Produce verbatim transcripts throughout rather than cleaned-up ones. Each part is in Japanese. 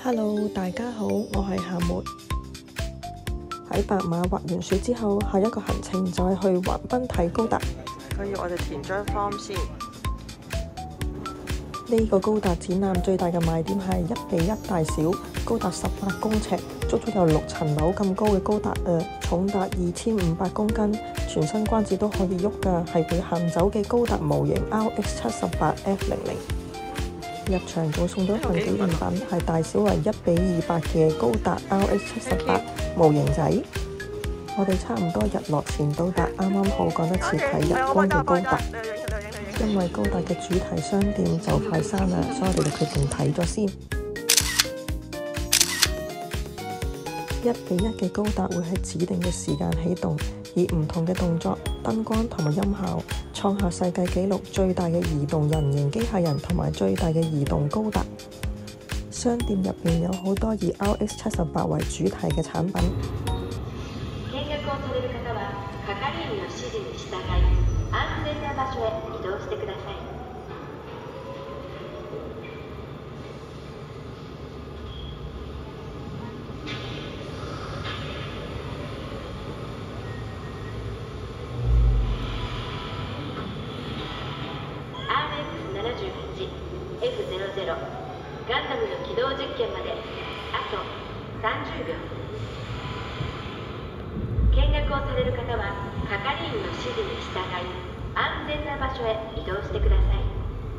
Hello， 大家好，我係夏沫。喺白馬滑完雪之後，下一個行程就係去橫濱睇高達。 佢要我哋填張 form 先。 呢個高達展覽最大嘅賣點係一比一大小，高達十八公尺，足足有六層樓咁高嘅高達啊！重達二千五百公斤，全身關節都可以喐㗎，係會行走嘅高達模型 R X 七十八 F 零零。入場仲送咗一份紀念品，係大小為一比二百嘅高達 R X 七十八模型仔。我哋差唔多日落前到達，啱啱好趕得切睇日光嘅高達。因為高達嘅主題商店就快閂啦，所以我哋就決定睇咗先。一比一嘅高達會喺指定嘅時間起動，以唔同嘅動作、燈光同埋音效，創下世界紀錄最大嘅移動人形機械人同埋最大嘅移動高達。商店入邊有好多以 R X 七十八為主題嘅產品。 見學をされる方は係員の指示に従い安全な場所へ移動してください。アールエックスななじゅうはち エフゼロゼロ ガンダムの起動実験まであとさんじゅうびょう。見学をされる方は係員の指示に従い安全な場所へ移動してください。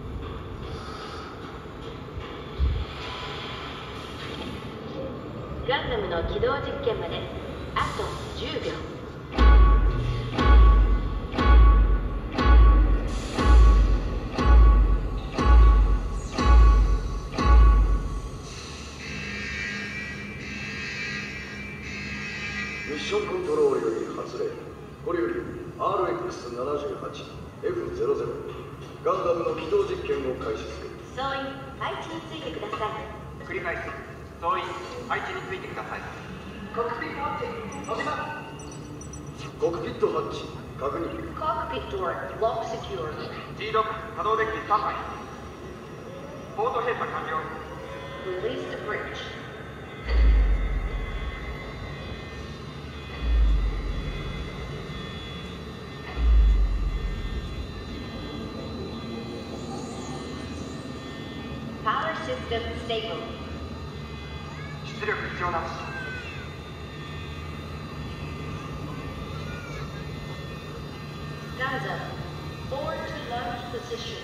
ガンダムの起動実験まであとじゅうびょう。 ミッションコントロールより発令。これより アールエックスななじゅうはち エフゼロゼロ ガンダムの起動実験を開始する。 総員配置についてください。 繰り返す。総員配置についてください。 コックピットハッチ閉じます。 コックピットハッチ確認。 コックピットドアロックセキュア。 ジーロック 稼働デッキスタンバイ。ポート閉鎖完了。 Release the bridge. Power system stable. 出力必要なし。 Guns up. Forward to launch position.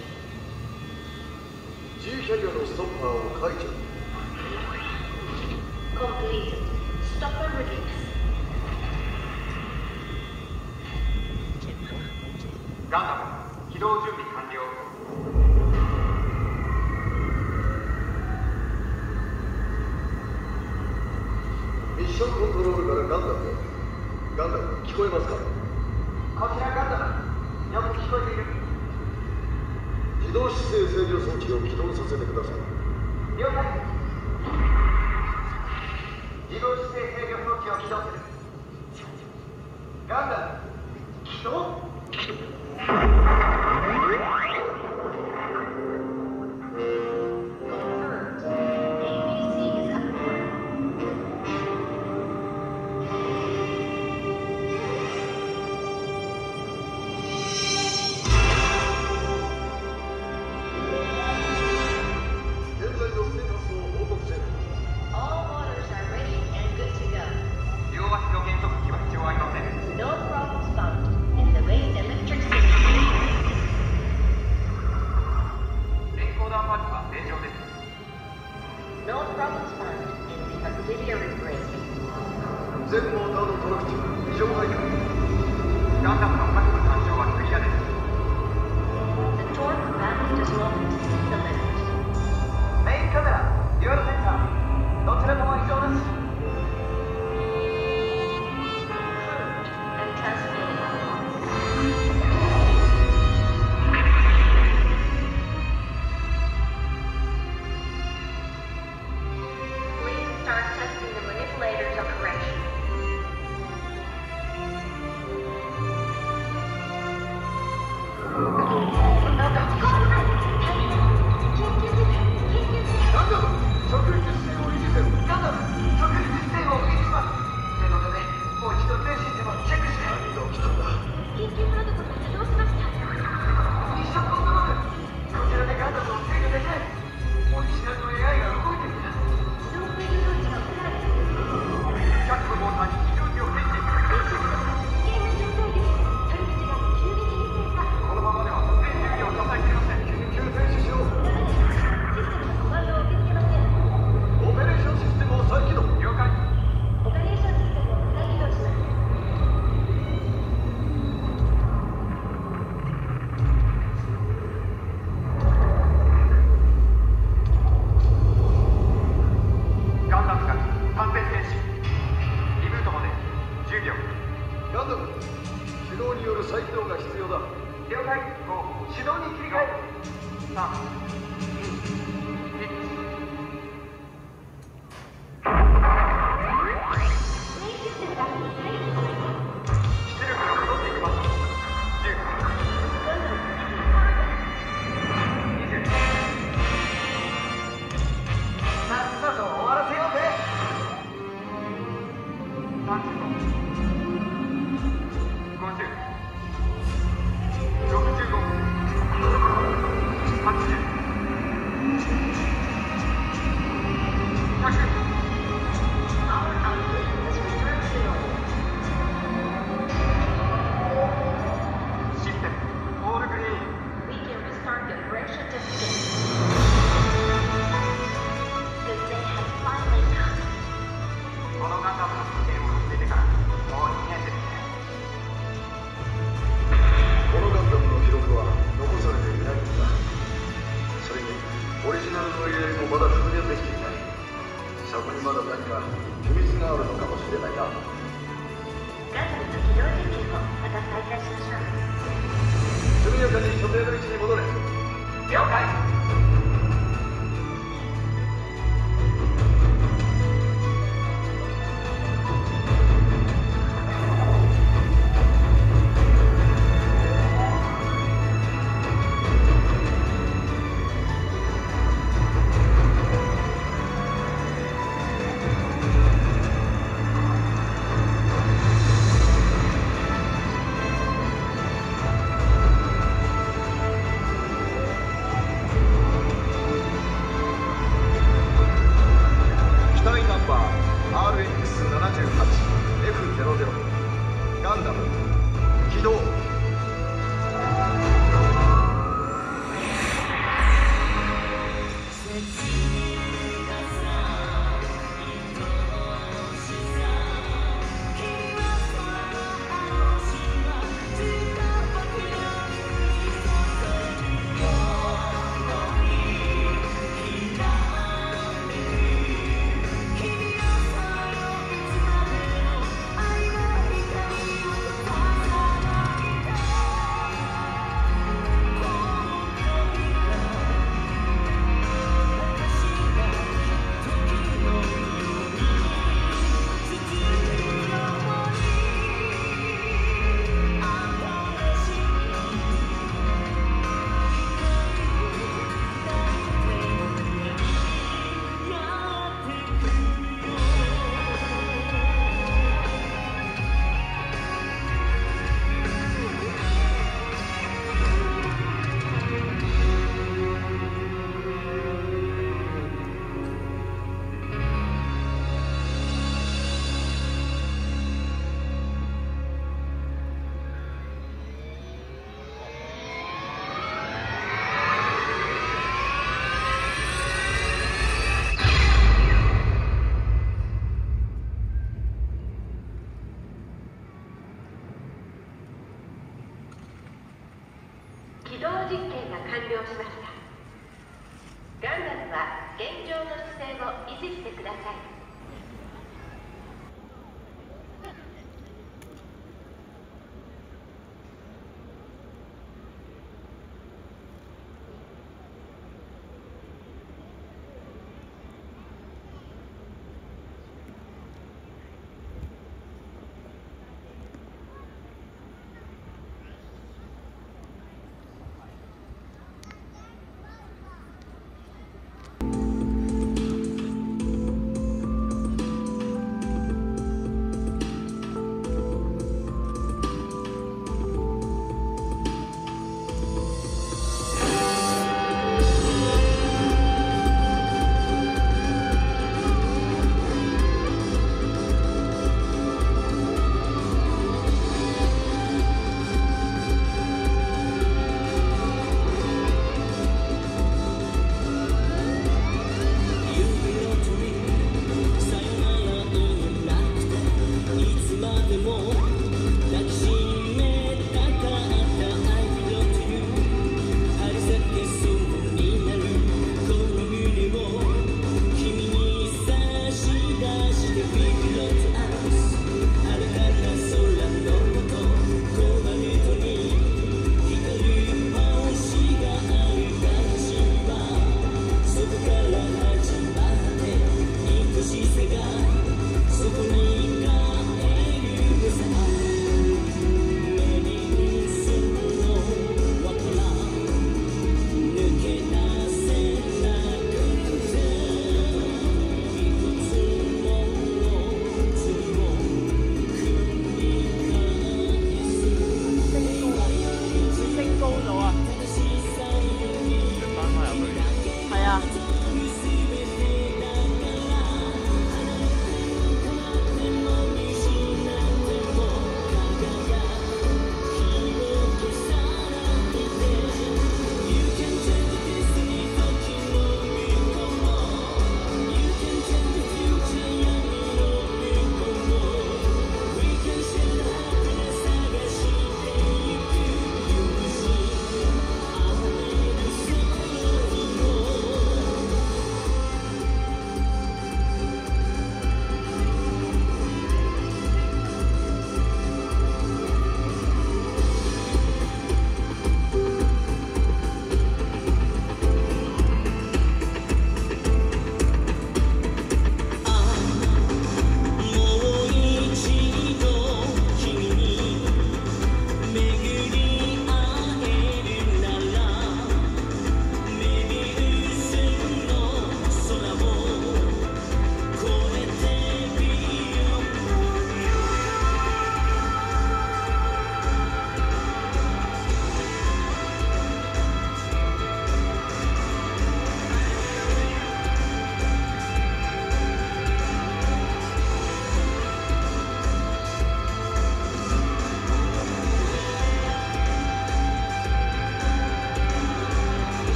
G キャリアのストッパーを解除。 Complete. Stopper release. ガンダム起動準備完了。 ミッションコントロールからガンダムへ。ガンダム聞こえますか？ こちらガンダム。よく聞こえている。 自動姿勢制御装置を起動させてください。 了解。自動姿勢制御装置を起動する。ガンダム起動。 全モーターのトラクチ異常ないか？ ガンダムの各部干渉はクリアです。 The torque path does not exceed the limit. メインカメラ、デュアルセンサー、どちらとも異常なし。 Curved and transmitting. Please start testing the manipulators of correction. まだ何か秘密があるのかもしれないな。 ガンダムの起動実験をまた再開しましょう。 速やかに所定の位置に戻れ。 了解。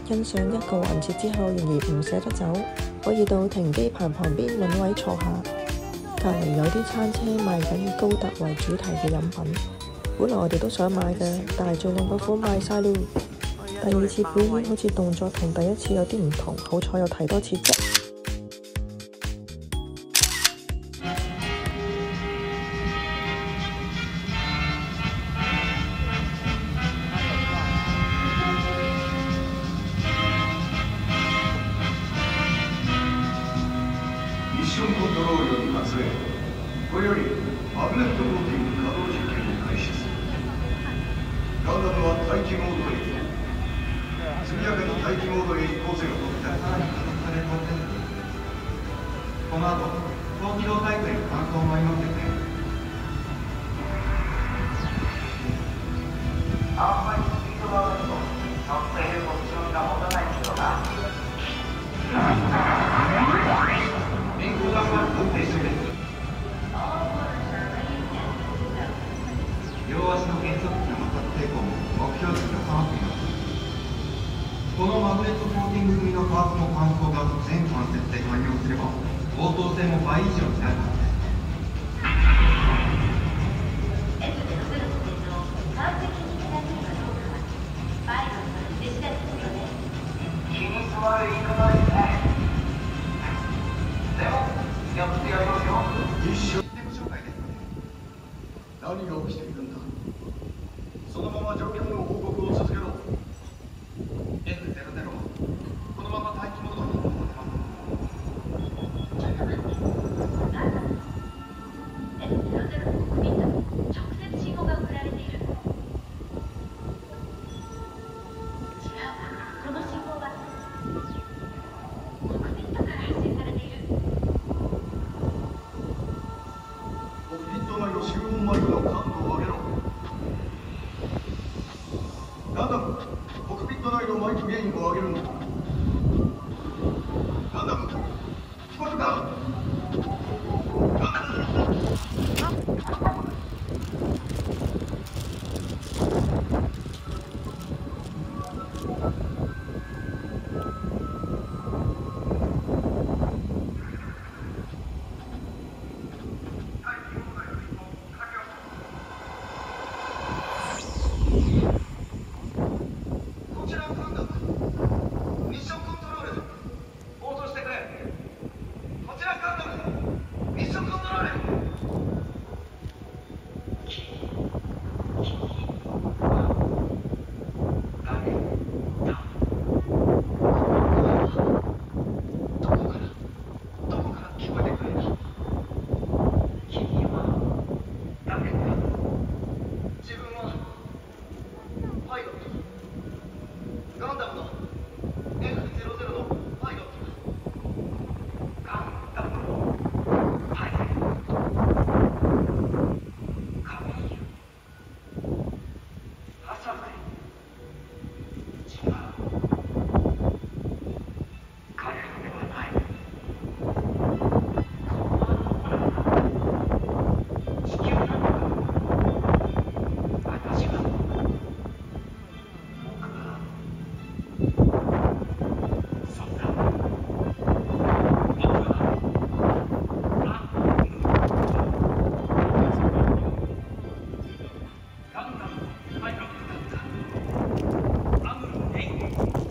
欣賞一個環節之後，仍然唔捨得走，可以到停機棚旁邊揾位坐下。隔離有啲餐車賣緊以高達為主題嘅飲品，本來我哋都想買嘅，但係最靚嗰款賣晒咯。第二次表演好似動作同第一次有啲唔同，好彩又睇多次啫。 ミッションコントロールより発令。これよりマグネットコーティング稼働実験を開始する。ガンダムは待機モードへ。速やかに待機モードへ移行せよ。 この後高機動タイプへの搬送もありますよね。あんまりスピードが上がると乗っているポジションが持たないでしょうか。援護弾が運転してくれ。両足の減速機の摩擦抵抗も目標値が下がっています。このマグネットコーティング組のパーツの乾燥が全関節で完了すれば応答性も倍以上になるはずです。 エフゼロゼロ の性能を完璧に使っているかどうかはパイロットの手次第ですよね。 気に障る言い方ですね。でもやってやりますよ。 ミッション。 システム紹介です。 何が起きているんだ。そのまま状況の報告を続けろ。 エフゼロゼロ はこのまま待機モードに移行させます。 エフゼロゼロ のコックピットに直接信号が送られている。違う、この信号はコックピットから発信されている。 コックピット内の集音マイクの感度を上げろ。ガンダム、コックピット内のマイクゲインを上げるんだ。ガンダム、聞こえるか。ガンダム。 こちらガンダム。ミッションコントロール。応答してくれ。こちらガンダム。ミッションコントロール。どこからどこから聞こえてくるんだ。君は誰か。自分はパイロット。ガンダムの エフゼロゼロ のパイロット。ガンダムのパイロット。カミーユ。ハサウェイ。違う。彼らではない。地球なのか。私は僕はそうだ。僕はガンダムのパイロットだった。アムロ・レイン。伝説の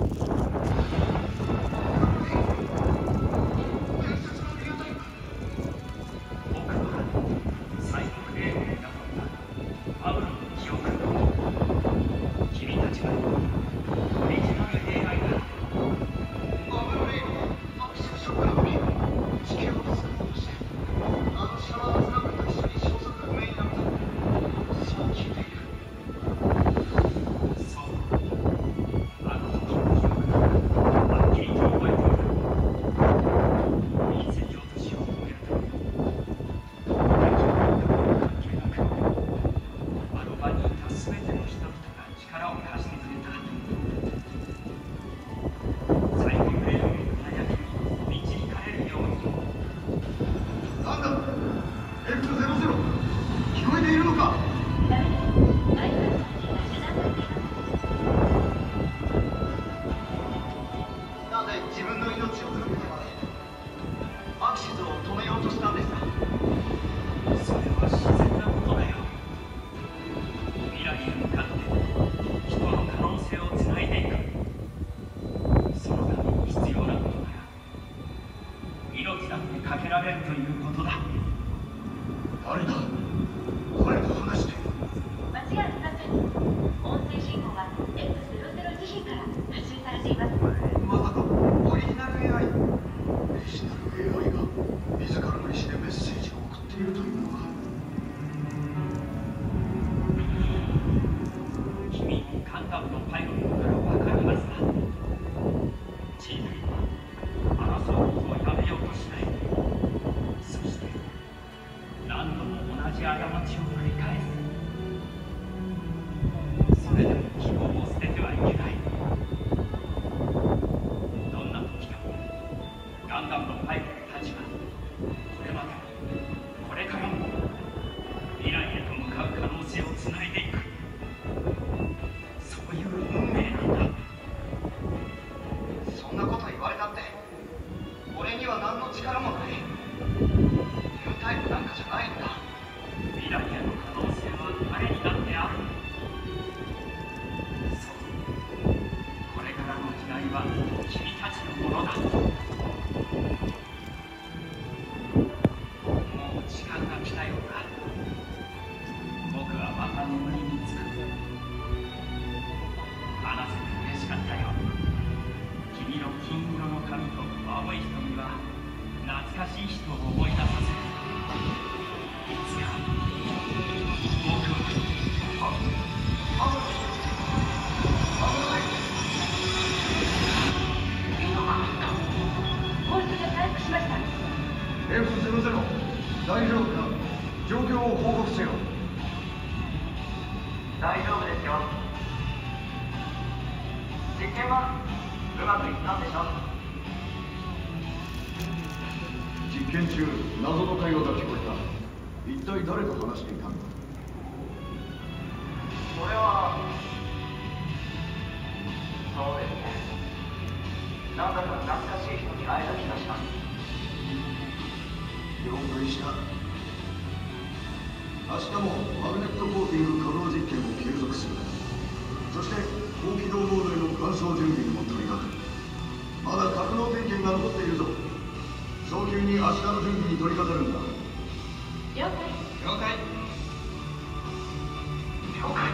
リアタイプ。僕は最後の霊を描かったアムロの記憶。君たちはオリジナル エーアイ だ。アムロ・レインはアクションショックなのに地球を救おうとしてあのシャワーズナブルと一緒に消息不明になった。そう聞いている。そう、あの時の記憶分の命をかけてまでアクシズを止めようとしたんです。 それは自然なことだよ。未来へ向かって人の可能性をつないでいく。そのために必要なことなら命だってかけられるということだ。 誰だ？誰と話している？ 間違いありません。音声信号は エックスゼロゼロ 自身から発信されています。 まさかオリジナル エーアイ？ オリジナル エーアイ が自らの意思でメッセージを送っているというのか。 君もガンダムのパイロットから分かりますか？人類は争うことをやめようとしない。そして何度も同じ過ちを繰り返す。それでも希望を捨ててはいけない。どんな時でもガンダムのパイロットたちはこれまでもこれからも未来へと向かう可能性をつないでいく。そういう運命なんだ。 そんなこと言われたって俺には何の力もない。ニュータイプなんかじゃないんだ。 未来への可能性は誰にだってある。そう、これからの時代は君たちのものだ。もう時間が来たようだ。僕はまた眠りにつく。話せて嬉しかったよ。君の金色の髪と青い瞳は懐かしい人を思い出させる。いつか僕はあ、危ない。 放出が回復しました。 エフゼロゼロ 大丈夫か？状況を報告せよ。 大丈夫ですよ。実験はうまくいったんでしょ？ 実験中謎の会話が聞こえた。一体誰と話していたんだ？ それはそうですね。なんだか懐かしい人に会えた気がします。 了解した。明日もマグネットコーティング稼働実験を継続する。そして高機動モードへの干渉準備にも取り掛かる。まだ格納点検が残っているぞ。早急に明日の準備に取り掛かるんだ。 了解。 了解。了解。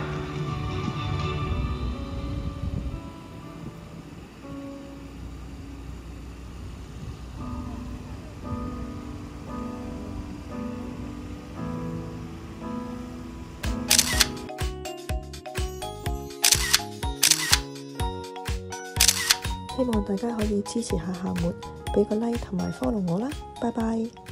希望大家可以支持下夏末，俾個 like 同埋 follow 我啦，拜拜。